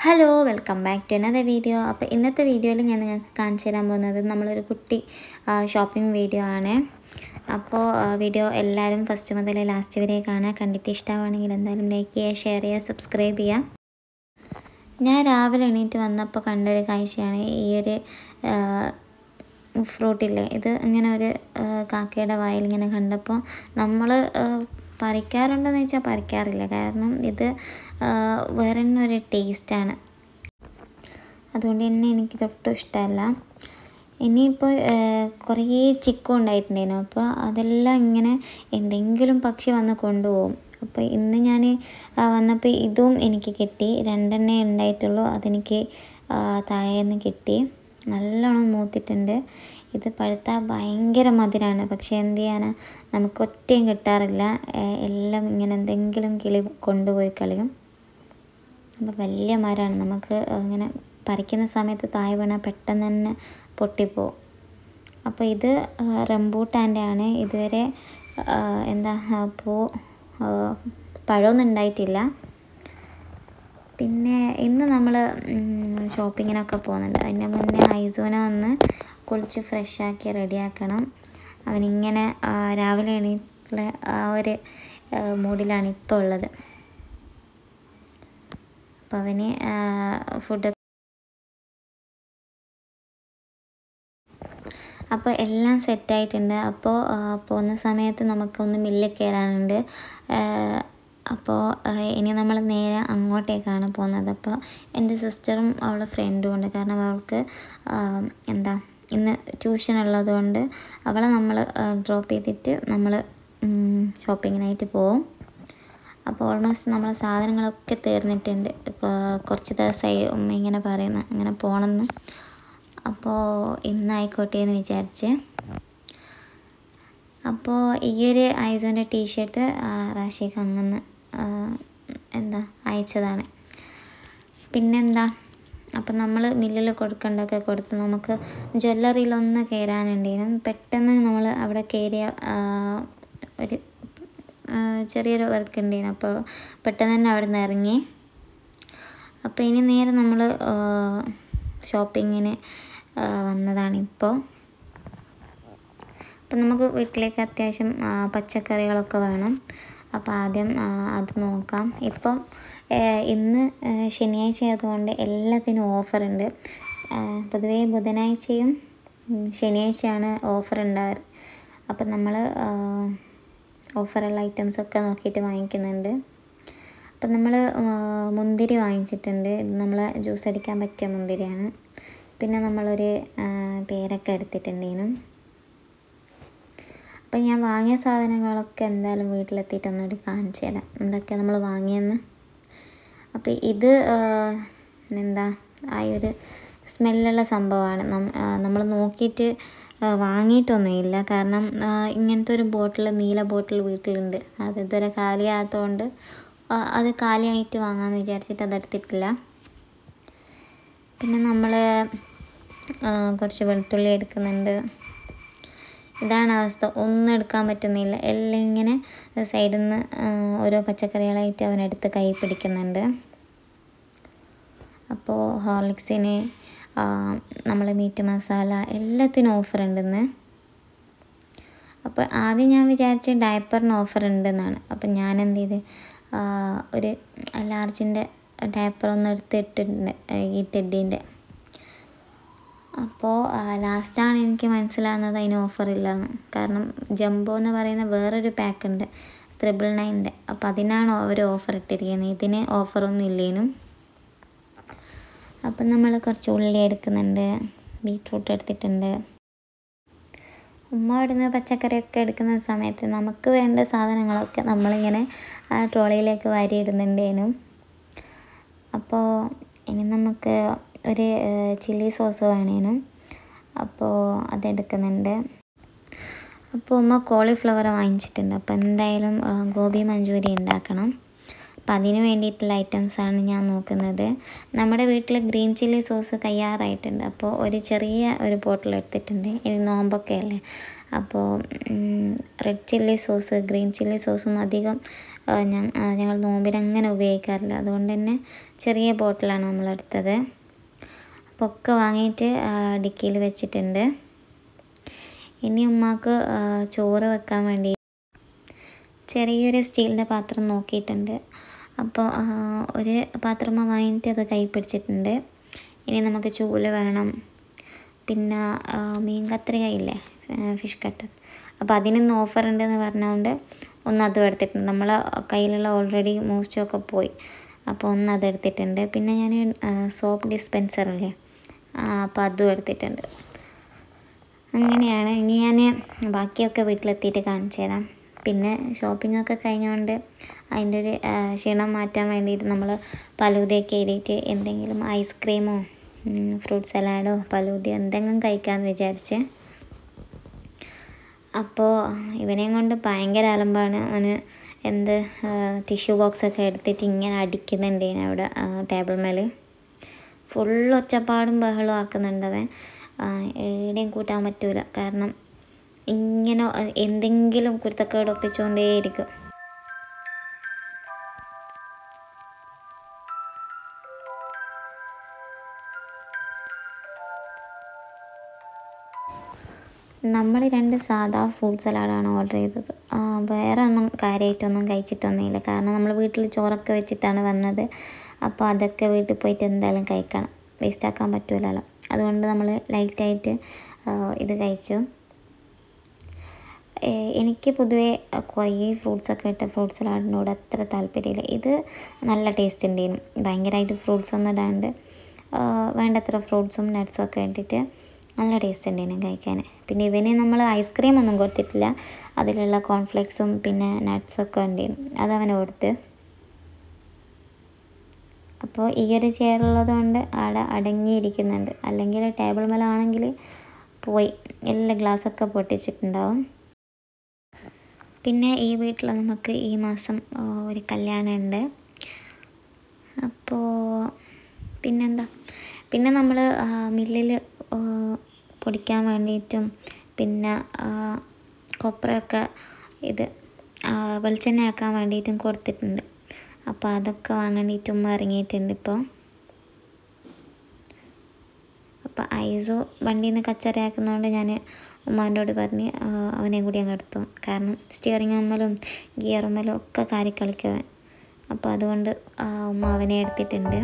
Hello welcome back to another video. അപ്പോൾ ഇന്നത്തെ വീഡിയോയിൽ ഞാൻ നിങ്ങൾക്ക് കാണിച്ചു തരാൻ പോകുന്നത് നമ്മളൊരു കുട്ടി ഷോപ്പിംഗ് വീഡിയോ ആണ്. അപ്പോൾ വീഡിയോ എല്ലാവരും ഫസ്റ്റ് മുതൽ ലാസ്റ്റ് വരെ കാണാൻ. കണ്ടിട്ട് ഇഷ്ടമാണെങ്കിൽ എന്തായാലും ലൈക്ക് ചെയ്യുക, ഷെയർ ചെയ്യുക, സബ്സ്ക്രൈബ് ചെയ്യുക. ഞാൻ രാവിലെ എണീറ്റ് വന്നപ്പോൾ കണ്ടൊരു കാഴ്ചയാണ് ഈ ഒരു ഫ്രൂട്ടില്ലേ. ഇത് ഇങ്ങനെ ഒരു കാക്കയുടെ വായിൽ ഇങ്ങനെ കണ്ടപ്പോൾ നമ്മൾ പറിക്കാറുണ്ടെന്ന് വെച്ചാൽ പറിക്കാറില്ല, കാരണം ഇത് വേറെ തന്നെ ഒരു ടേസ്റ്റാണ്. അതുകൊണ്ട് തന്നെ എനിക്ക് തൊട്ടും ഇഷ്ടമല്ല. ഇനിയിപ്പോൾ കുറേ ചിക്കു ഉണ്ടായിട്ടുണ്ടായിരുന്നു, അപ്പോൾ അതെല്ലാം ഇങ്ങനെ എന്തെങ്കിലും പക്ഷി വന്ന് കൊണ്ടുപോകും. അപ്പോൾ ഇന്ന് ഞാൻ വന്നപ്പോൾ ഇതും എനിക്ക് കിട്ടി. 2 എണ്ണേ ഉണ്ടായിട്ടുള്ളൂ, അതെനിക്ക് താഴേന്ന് കിട്ടി. നല്ലോണം മൂത്തിട്ടുണ്ട്. ഇത് പഴുത്താൽ ഭയങ്കര മധുരമാണ്, പക്ഷേ എന്ത് ചെയ്യാനാ, നമുക്ക് ഒറ്റയും കിട്ടാറില്ല. എല്ലാം ഇങ്ങനെ എന്തെങ്കിലും കിളി കൊണ്ടുപോയി കളയും. അപ്പോൾ വലിയ മരമാണ്, നമുക്ക് ഇങ്ങനെ പറിക്കുന്ന സമയത്ത് താഴെ വീണാൽ പെട്ടെന്ന് തന്നെ പൊട്ടിപ്പോവും. അപ്പോൾ ഇത് റംബൂട്ടാൻ്റെ ആണ്. ഇതുവരെ പഴമൊന്നും ഉണ്ടായിട്ടില്ല. പിന്നെ ഇന്ന് നമ്മൾ ഷോപ്പിങ്ങിനൊക്കെ പോകുന്നുണ്ട്. അതിൻ്റെ മുന്നേ ഐസോനെ ഒന്ന് കുളിച്ച് ഫ്രഷാക്കി റെഡിയാക്കണം. അവനിങ്ങനെ രാവിലെ എണീറ്റുള്ള ആ ഒരു മൂഡിലാണ് ഇപ്പോൾ ഉള്ളത്. അപ്പോൾ അവന് ഫുഡ് അപ്പോൾ എല്ലാം സെറ്റായിട്ടുണ്ട്. അപ്പോൾ പോകുന്ന സമയത്ത് നമുക്കൊന്ന് മില്ലിൽ കയറാനുണ്ട്. അപ്പോൾ ഇനി നമ്മൾ നേരെ അങ്ങോട്ടേക്കാണ് പോകുന്നത്. അപ്പോൾ എൻ്റെ സിസ്റ്ററും അവളുടെ ഫ്രണ്ടും ഉണ്ട്, കാരണം അവൾക്ക് ഇന്ന് ട്യൂഷൻ ഉള്ളതുകൊണ്ട് അവളെ നമ്മൾ ഡ്രോപ്പ് ചെയ്തിട്ട് നമ്മൾ ഷോപ്പിങ്ങിനായിട്ട് പോവും. അപ്പോൾ ഓൾമോസ്റ്റ് നമ്മളെ സാധനങ്ങളൊക്കെ തീർന്നിട്ടുണ്ട്. കുറച്ച് ദിവസമായി ഉമ്മ ഇങ്ങനെ പറയുന്നത് അങ്ങനെ പോകണമെന്ന്. അപ്പോൾ ഇന്നായിക്കോട്ടെ എന്ന് വിചാരിച്ച്. അപ്പോൾ ഈ ഒരു ഐസോൻ്റെ ടീഷർട്ട് റാഷിക്ക് അങ്ങനെ അയച്ചതാണ്. പിന്നെന്താ, അപ്പം നമ്മൾ മില്ലിൽ കൊടുക്കേണ്ടതൊക്കെ കൊടുത്ത് നമുക്ക് ജ്വല്ലറിയിലൊന്ന് കയറാനുണ്ടായിരുന്നു. പെട്ടെന്ന് നമ്മൾ അവിടെ കയറിയ ഒരു ചെറിയൊരു വർക്ക് ഉണ്ടായിരുന്നു. അപ്പോൾ പെട്ടെന്ന് തന്നെ അവിടെ നിന്ന് ഇറങ്ങി. അപ്പോൾ ഇനി നേരെ നമ്മൾ ഷോപ്പിങ്ങിന് വന്നതാണിപ്പോൾ. അപ്പം നമുക്ക് വീട്ടിലേക്ക് അത്യാവശ്യം പച്ചക്കറികളൊക്കെ വേണം. അപ്പോൾ ആദ്യം അത് നോക്കാം. ഇപ്പം ഇന്ന് ശനിയാഴ്ച ആയതുകൊണ്ട് എല്ലാത്തിനും ഓഫറുണ്ട്. പൊതുവേ ബുധനാഴ്ചയും ശനിയാഴ്ചയാണ് ഓഫർ ഉണ്ടാവാറ്. അപ്പം നമ്മൾ ഓഫറുള്ള ഐറ്റംസൊക്കെ നോക്കിയിട്ട് വാങ്ങിക്കുന്നുണ്ട്. അപ്പം നമ്മൾ മുന്തിരി വാങ്ങിച്ചിട്ടുണ്ട്. ഇത് നമ്മൾ ജ്യൂസ് അടിക്കാൻ പറ്റിയ മുന്തിരിയാണ്. പിന്നെ നമ്മളൊരു പേരക്ക എടുത്തിട്ടുണ്ടേനും. അപ്പം ഞാൻ വാങ്ങിയ സാധനങ്ങളൊക്കെ എന്തായാലും വീട്ടിലെത്തിയിട്ട് ഒന്നുകൂടി കാണിച്ചു തരാം എന്തൊക്കെയാണ് നമ്മൾ വാങ്ങിയെന്ന്. അപ്പോൾ ഇത് ആ ഒരു സ്മെല്ലുള്ള സംഭവമാണ്. നമ്മൾ നോക്കിയിട്ട് വാങ്ങിയിട്ടൊന്നുമില്ല, കാരണം ഇങ്ങനത്തെ ഒരു നീല ബോട്ടിൽ വീട്ടിലുണ്ട്. അത് ഇതുവരെ കാലിയാകാത്തതുകൊണ്ട് അത് കാലിയായിട്ട് വാങ്ങാമെന്ന് വിചാരിച്ചിട്ട് അതെടുത്തിട്ടില്ല. പിന്നെ നമ്മൾ കുറച്ച് വെളുത്തുള്ളി എടുക്കുന്നുണ്ട്. ഇതാണ് അവസ്ഥ, ഒന്നും എടുക്കാൻ പറ്റുന്നില്ല. എല്ലാം ഇങ്ങനെ സൈഡിൽ നിന്ന് ഓരോ പച്ചക്കറികളായിട്ട് അവനെടുത്ത് കൈ പിടിക്കുന്നുണ്ട്. അപ്പോൾ ഹോർലിക്സിന് നമ്മൾ മീറ്റ് മസാല എല്ലാത്തിനും ഓഫർ ഉണ്ടെന്ന്. അപ്പോൾ ആദ്യം ഞാൻ വിചാരിച്ച ഡയപ്പറിന് ഓഫർ ഉണ്ടെന്നാണ്. അപ്പം ഞാൻ എന്ത് ചെയ്ത് ഒരു ലാർജിൻ്റെ ഡയപ്പറൊന്നും എടുത്തിട്ടുണ്ട്, ഈ ടെഡീൻ്റെ. അപ്പോൾ ലാസ്റ്റാണ് എനിക്ക് മനസ്സിലാകുന്നത് അതിന് ഓഫറില്ലാന്ന്. കാരണം ജംബോ എന്ന് പറയുന്ന വേറൊരു പാക്കുണ്ട് 999. അപ്പോൾ അതിനാണ് അവർ ഓഫർ ഇട്ടിരിക്കുന്നത്, ഇതിന് ഓഫറൊന്നും ഇല്ലേനും. അപ്പം നമ്മൾ കുറച്ച് ഉള്ളി എടുക്കുന്നുണ്ട്, ബീറ്റ്റൂട്ട് എടുത്തിട്ടുണ്ട്. ഉമ്മ ഇവിടുന്ന് പച്ചക്കറിയൊക്കെ എടുക്കുന്ന സമയത്ത് നമുക്ക് വേണ്ട സാധനങ്ങളൊക്കെ നമ്മളിങ്ങനെ ആ ട്രോളിയിലേക്ക് വാരിയിടുന്നുണ്ടേനും. അപ്പോൾ ഇനി നമുക്ക് ഒരു ചില്ലി സോസ് വേണേനും, അപ്പോൾ അതെടുക്കുന്നുണ്ട്. അപ്പോൾ ഉമ്മ കോളിഫ്ലവർ വാങ്ങിച്ചിട്ടുണ്ട്. അപ്പോൾ എന്തായാലും ഗോബി മഞ്ചൂരി ഉണ്ടാക്കണം. അപ്പോൾ അതിന് വേണ്ടിയിട്ടുള്ള ഐറ്റംസാണ് ഞാൻ നോക്കുന്നത്. നമ്മുടെ വീട്ടിൽ ഗ്രീൻ ചില്ലി സോസ് തയ്യാറായിട്ടുണ്ട്. അപ്പോൾ ഒരു ചെറിയ ഒരു ബോട്ടിൽ എടുത്തിട്ടുണ്ട്. ഇനി നോമ്പൊക്കെ അല്ലേ, അപ്പോൾ red chilli sauce green chilli സോസൊന്നും അധികം ഞങ്ങൾ നോമ്പിന് അങ്ങനെ ഉപയോഗിക്കാറില്ല. അതുകൊണ്ട് തന്നെ ചെറിയ ബോട്ടിലാണ് നമ്മളെടുത്തത്. അപ്പോൾ ഒക്കെ വാങ്ങിയിട്ട് ഡിക്കിയിൽ വെച്ചിട്ടുണ്ട്. ഇനി ഉമ്മാക്ക് ചോറ് വെക്കാൻ വേണ്ടി ചെറിയൊരു സ്റ്റീലിൻ്റെ പാത്രം നോക്കിയിട്ടുണ്ട്. അപ്പോൾ ഒരു പാത്രം വാങ്ങിയിട്ട് അത് കൈ പിടിച്ചിട്ടുണ്ട്. ഇനി നമുക്ക് ചൂല് വേണം, പിന്നെ മീൻ കത്രിക ഇല്ലേ, ഫിഷ് കട്ടർ. അപ്പോൾ അതിനൊന്ന് ഓഫർ ഉണ്ടെന്ന് പറഞ്ഞുകൊണ്ട് അതും എടുത്തിട്ടുണ്ട്. നമ്മളെ കയ്യിലുള്ള ഓൾറെഡി മൂസ്റ്റൊക്കെ പോയി, അപ്പോൾ അതെടുത്തിട്ടുണ്ട്. പിന്നെ ഞാൻ സോപ്പ് ഡിസ്പെൻസർ ഇല്ലേ, അപ്പോൾ അതും എടുത്തിട്ടുണ്ട്. അങ്ങനെയാണ്. ഇനി ഞാൻ ബാക്കിയൊക്കെ വീട്ടിലെത്തിയിട്ട് കാണിച്ചു തരാം. പിന്നെ ഷോപ്പിങ്ങൊക്കെ കഴിഞ്ഞുകൊണ്ട് അതിൻ്റെ ഒരു ക്ഷീണം മാറ്റാൻ വേണ്ടിയിട്ട് നമ്മൾ ഫലൂദയൊക്കെ എഴുതിയിട്ട് എന്തെങ്കിലും ഐസ്ക്രീമോ ഫ്രൂട്ട് സലാഡോ ഫലൂദയോ എന്തെങ്കിലും കഴിക്കാമെന്ന് വിചാരിച്ച്. അപ്പോൾ ഇവനെയും കൊണ്ട് ഭയങ്കര അലമ്പാണ്. അവന് ടിഷ്യൂ ബോക്സൊക്കെ എടുത്തിട്ട് ഇങ്ങനെ അടിക്കുന്നുണ്ട് അവിടെ ടേബിൾ മേൽ. ഫുൾ ഒച്ചപ്പാടും ബഹളവും ആക്കുന്നുണ്ട് അവൻ. എവിടെയും കൂട്ടാൻ പറ്റൂല, കാരണം ഇങ്ങനെ എന്തെങ്കിലും കുരുത്തക്കേട് ഒപ്പിച്ചുകൊണ്ടേയിരിക്കും. നമ്മൾ 2 സാധാ ഫ്രൂട്ട് സലാഡാണ് ഓർഡർ ചെയ്തത്. വേറെ ഒന്നും കാര്യമായിട്ടൊന്നും കഴിച്ചിട്ടൊന്നുമില്ല, കാരണം നമ്മൾ വീട്ടിൽ ചോറൊക്കെ വെച്ചിട്ടാണ് വന്നത്. അപ്പോൾ അതൊക്കെ വീട്ടിൽ പോയിട്ട് എന്തായാലും കഴിക്കണം, വേസ്റ്റാക്കാൻ പറ്റൂലല്ലോ. അതുകൊണ്ട് നമ്മൾ ലൈറ്റായിട്ട് ഇത് കഴിച്ചു. എനിക്ക് പൊതുവേ കുറേ ഫ്രൂട്ട്സൊക്കെ ഇട്ട ഫ്രൂട്ട് സലാഡിനോട് അത്ര താല്പര്യമില്ല. ഇത് നല്ല ടേസ്റ്റ് ഉണ്ടായിരുന്നു. ഭയങ്കരമായിട്ട് ഫ്രൂട്ട്സൊന്നും ഇടാണ്ട് വേണ്ടത്ര ഫ്രൂട്ട്സും നട്ട്സൊക്കെ ഇട്ടിട്ട് നല്ല ടേസ്റ്റ് ഉണ്ടായിരുന്നു കഴിക്കാൻ. പിന്നെ ഇവന് നമ്മൾ ഐസ്ക്രീം ഒന്നും കൊടുത്തിട്ടില്ല, അതിലുള്ള കോൺഫ്ലെക്സും പിന്നെ നട്ട്സൊക്കെ ഉണ്ടായിരുന്നു, അതവന് കൊടുത്ത്. അപ്പോൾ ഈ ഒരു ചെയറുള്ളത് കൊണ്ട് അവിടെ അടങ്ങിയിരിക്കുന്നുണ്ട്. അല്ലെങ്കിൽ ടേബിൾ മേലാണെങ്കിൽ പോയി എല്ലാ ഗ്ലാസ്സൊക്കെ പൊട്ടിച്ചിട്ടുണ്ടാവും. പിന്നെ ഈ വീട്ടിൽ നമുക്ക് ഈ മാസം ഒരു കല്യാണമുണ്ട്. അപ്പോൾ പിന്നെന്താ, പിന്നെ നമ്മൾ മില്ലിൽ പൊടിക്കാൻ വേണ്ടിയിട്ടും പിന്നെ കൊപ്രയൊക്കെ ഇത് വെളിച്ചെണ്ണയാക്കാൻ വേണ്ടിയിട്ടും കൊടുത്തിട്ടുണ്ട്. അപ്പോൾ അതൊക്കെ വാങ്ങാനായിട്ടും ഇറങ്ങിയിട്ടുണ്ട് ഇപ്പോൾ. അപ്പോൾ ഐസോ വണ്ടിയിൽ നിന്ന് കച്ചറയാക്കുന്നതുകൊണ്ട് ഞാൻ ഉമ്മാൻ്റോട് പറഞ്ഞ് അവനെയും കൂടി അങ്ങ് എടുത്തു, കാരണം സ്റ്റിയറിംഗ് അമ്മലും ഗിയറുമ്മലും ഒക്കെ കാരി കളിക്കുവാൻ. അപ്പോൾ അതുകൊണ്ട് ഉമ്മ അവനെ എടുത്തിട്ടുണ്ട്.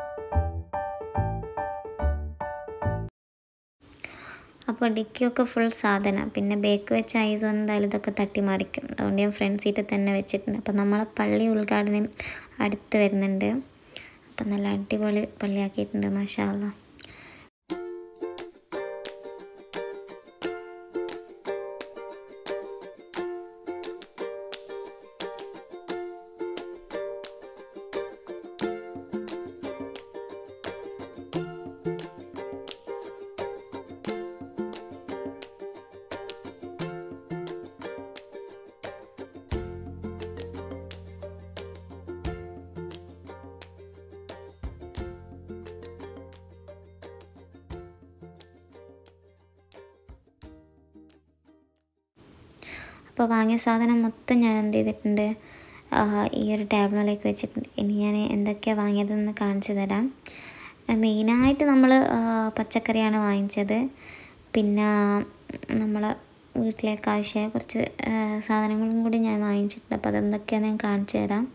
അപ്പോൾ ഡിക്കിയൊക്കെ ഫുൾ സാധനം. പിന്നെ ബേക്ക് വെച്ച ഐസോ എന്തായാലും ഇതൊക്കെ തട്ടിമറിക്കും, അതുകൊണ്ട് ഞാൻ ഫ്രണ്ട് സീറ്റിൽ തന്നെ വെച്ചിട്ടുണ്ട്. അപ്പോൾ നമ്മളെ പള്ളി ഉദ്ഘാടനം അടുത്ത് വരുന്നുണ്ട്. അപ്പം നല്ല അടിപൊളി പള്ളിയാക്കിയിട്ടുണ്ട്, മാഷാ അല്ലാ. അപ്പോൾ വാങ്ങിയ സാധനം മൊത്തം ഞാൻ എന്ത് ചെയ്തിട്ടുണ്ട്, ഈ ഒരു ടേബിളിലേക്ക് വെച്ചിട്ടുണ്ട്. ഇനി ഞാൻ എന്തൊക്കെയാണ് വാങ്ങിയതെന്ന് കാണിച്ചു തരാം. മെയിനായിട്ട് നമ്മൾ പച്ചക്കറിയാണ് വാങ്ങിച്ചത്. പിന്നെ നമ്മൾ വീട്ടിലേക്ക് ആവശ്യമായ കുറച്ച് സാധനങ്ങളും കൂടി ഞാൻ വാങ്ങിച്ചിട്ടുണ്ട്. അപ്പോൾ അതെന്തൊക്കെയാണെന്ന് ഞാൻ കാണിച്ചു തരാം.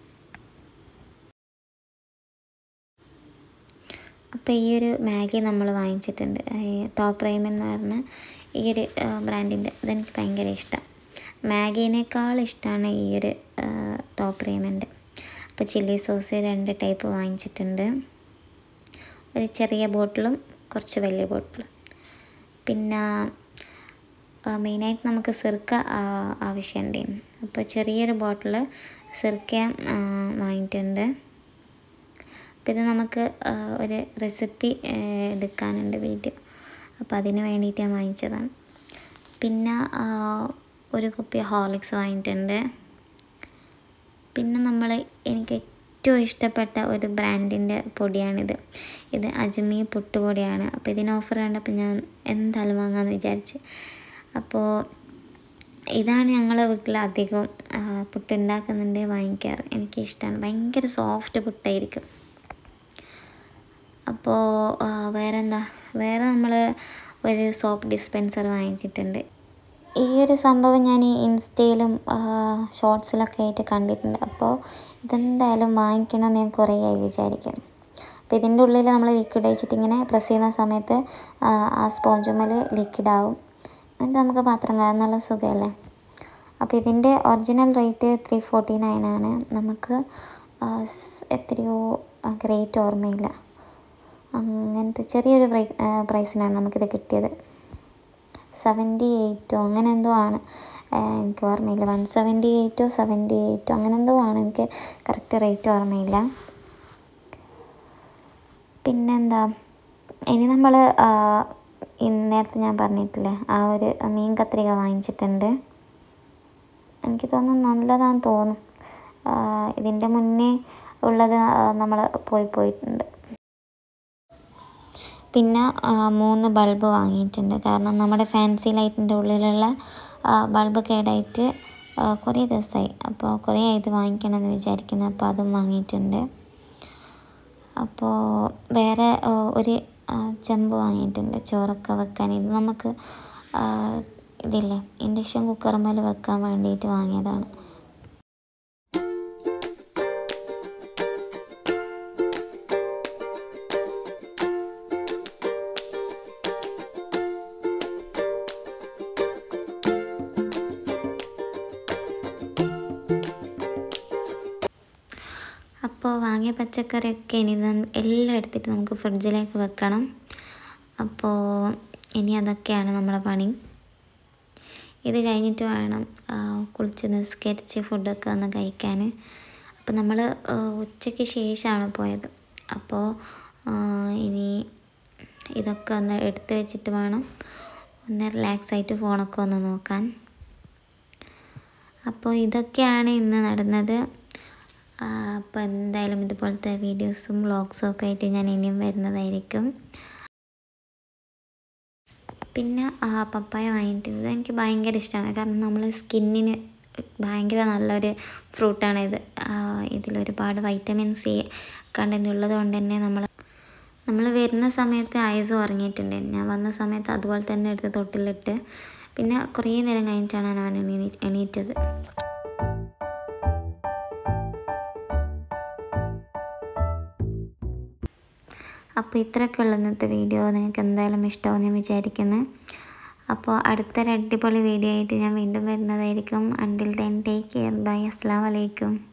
അപ്പോൾ ഈ ഒരു മാഗി നമ്മൾ വാങ്ങിച്ചിട്ടുണ്ട്. ടോപ്പ് റൈമൻ എന്ന് പറഞ്ഞ ഈ ഒരു ബ്രാൻഡിൻ്റെ, അതെനിക്ക് ഭയങ്കര ഇഷ്ടം. മാഗീനേക്കാൾ ഇഷ്ടമാണ് ഈ ഒരു ടോപ്പ് റൈമൻ്റെ. അപ്പോൾ ചില്ലി സോസ് 2 ടൈപ്പ് വാങ്ങിച്ചിട്ടുണ്ട്, ഒരു ചെറിയ ബോട്ടിലും കുറച്ച് വലിയ ബോട്ടിലും. പിന്നെ മെയിനായിട്ട് നമുക്ക് സിർക്ക ആവശ്യമുണ്ടായിരുന്നു. അപ്പോൾ ചെറിയൊരു ബോട്ടിൽ സിർക്ക വാങ്ങിയിട്ടുണ്ട്. അപ്പോൾ ഇത് നമുക്ക് ഒരു റെസിപ്പി എടുക്കാനുണ്ട് വീഡിയോ, അപ്പോൾ അതിന് വേണ്ടിയിട്ട് ഞാൻ വാങ്ങിച്ചതാണ്. പിന്നെ ഒരു കുപ്പി ഹോർലിക്സ് വാങ്ങിയിട്ടുണ്ട്. പിന്നെ എനിക്ക് ഏറ്റവും ഇഷ്ടപ്പെട്ട ഒരു ബ്രാൻഡിൻ്റെ പൊടിയാണിത്. ഇത് അജ്മി പുട്ടുപൊടിയാണ്. അപ്പോൾ ഇതിന് ഓഫർ കണ്ടപ്പോൾ ഞാൻ എന്തായാലും വാങ്ങാമെന്ന് വിചാരിച്ച്. അപ്പോൾ ഇതാണ് ഞങ്ങളെ വീട്ടിൽ അധികം പുട്ടുണ്ടാക്കുന്നുണ്ട് വാങ്ങിക്കാറ്. എനിക്കിഷ്ടമാണ്, ഭയങ്കര സോഫ്റ്റ് പുട്ടായിരിക്കും. അപ്പോൾ വേറെ നമ്മൾ ഒരു സോപ്പ് ഡിസ്പെൻസർ വാങ്ങിച്ചിട്ടുണ്ട്. ഈ ഒരു സംഭവം ഞാൻ ഇൻസ്റ്റയിലും ഷോർട്സിലൊക്കെ ആയിട്ട് കണ്ടിട്ടുണ്ട്. അപ്പോൾ ഇതെന്തായാലും വാങ്ങിക്കണമെന്ന് ഞാൻ കുറേ ആയി വിചാരിക്കും. അപ്പോൾ ഇതിൻ്റെ ഉള്ളിൽ നമ്മൾ ലിക്വിഡ് ഒഴിച്ചിട്ട് ഇങ്ങനെ പ്രസ് ചെയ്യുന്ന സമയത്ത് ആ സ്പോഞ്ചുമ്മൽ ലിക്വിഡാവും, എന്നിട്ട് നമുക്ക് പാത്രം കഴുകാൻ നല്ല സുഖമല്ലേ. അപ്പോൾ ഇതിൻ്റെ ഒറിജിനൽ റേറ്റ് 349 ആണ്. നമുക്ക് എത്രയോ റേറ്റ് ഓർമ്മയില്ല, അങ്ങനത്തെ ചെറിയൊരു പ്രൈസിനാണ് നമുക്കിത് കിട്ടിയത്. 78 അങ്ങനെ എന്തോ ആണ്, എനിക്ക് ഓർമ്മയില്ല. 178 78 അങ്ങനെ എന്തോ ആണ്, എനിക്ക് കറക്റ്റ് റേറ്റ് ഓർമ്മയില്ല. പിന്നെന്താ, ഇനി നമ്മൾ നേരത്തെ ഞാൻ പറഞ്ഞിട്ടില്ലേ ആ ഒരു മീൻ കത്രിക വാങ്ങിച്ചിട്ടുണ്ട്. എനിക്ക് തോന്നുന്നു നല്ലതാണെന്ന് തോന്നും. ഇതിൻ്റെ മുന്നേ ഉള്ളത് നമ്മൾ പോയിട്ടുണ്ട്. പിന്നെ 3 ബൾബ് വാങ്ങിയിട്ടുണ്ട്. കാരണം നമ്മുടെ ഫാൻസി ലൈറ്റിൻ്റെ ഉള്ളിലുള്ള ബൾബ് കേടായിട്ട് കുറേ ദിവസമായി. അപ്പോൾ കുറേ ഇത് വാങ്ങിക്കണമെന്ന് വിചാരിക്കുന്നു. അപ്പോൾ അതും വാങ്ങിയിട്ടുണ്ട്. അപ്പോൾ വേറെ ഒരു ചെമ്പ് വാങ്ങിയിട്ടുണ്ട് ചോറൊക്കെ വെക്കാൻ. ഇത് നമുക്ക് ഇതില്ലേ ഇൻഡക്ഷൻ കുക്കറുമ്മേൽ വെക്കാൻ വേണ്ടിയിട്ട് വാങ്ങിയതാണ്. അപ്പോൾ വാങ്ങിയ പച്ചക്കറിയൊക്കെ ഇനി എല്ലാം എടുത്തിട്ട് നമുക്ക് ഫ്രിഡ്ജിലേക്ക് വെക്കണം. അപ്പോൾ ഇനി അതൊക്കെയാണ് നമ്മുടെ പണി. ഇത് കഴിഞ്ഞിട്ട് വേണം കുളിച്ച് നിസ്കരിച്ച് ഫുഡൊക്കെ ഒന്ന് കഴിക്കാൻ. അപ്പോൾ നമ്മൾ ഉച്ചയ്ക്ക് ശേഷമാണ് പോയത്. അപ്പോൾ ഇനി ഇതൊക്കെ ഒന്ന് എടുത്ത് വെച്ചിട്ട് വേണം ഒന്ന് റിലാക്സായിട്ട് ഫോണൊക്കെ ഒന്ന് നോക്കാൻ. അപ്പോൾ ഇതൊക്കെയാണ് ഇന്ന് നടന്നത്. അപ്പോൾ എന്തായാലും ഇതുപോലത്തെ വീഡിയോസും വ്ളോഗ്സും ഒക്കെ ആയിട്ട് ഞാൻ ഇനിയും വരുന്നതായിരിക്കും. പിന്നെ പപ്പായ വാങ്ങിയിട്ടുണ്ട്. എനിക്ക് ഭയങ്കര ഇഷ്ടമാണ്. കാരണം നമ്മൾ സ്കിന്നിന് ഭയങ്കര നല്ലൊരു ഫ്രൂട്ടാണിത്. ഇതിലൊരുപാട് വൈറ്റമിൻ സി കണ്ടൻറ്റ് ഉള്ളത് കൊണ്ട് തന്നെ നമ്മൾ വരുന്ന സമയത്ത് ഐസ് ഉറങ്ങിയിട്ടുണ്ട്. ഞാൻ വന്ന സമയത്ത് അതുപോലെ തന്നെ എടുത്ത് തൊട്ടിലിട്ട് പിന്നെ കുറേ നേരം കഴിഞ്ഞിട്ടാണ് ഞാൻ എണീറ്റത്. അപ്പോൾ ഇത്രയൊക്കെയുള്ള ഇന്നത്തെ വീഡിയോ. നിങ്ങൾക്ക് എന്തായാലും ഇഷ്ടമാവുമെന്ന് ഞാൻ വിചാരിക്കുന്നു. അപ്പോൾ അടുത്തൊരു അടിപൊളി വീഡിയോ ആയിട്ട് ഞാൻ വീണ്ടും വരുന്നതായിരിക്കും. Until then take care, bye, അസ്സലാമു അലൈക്കും.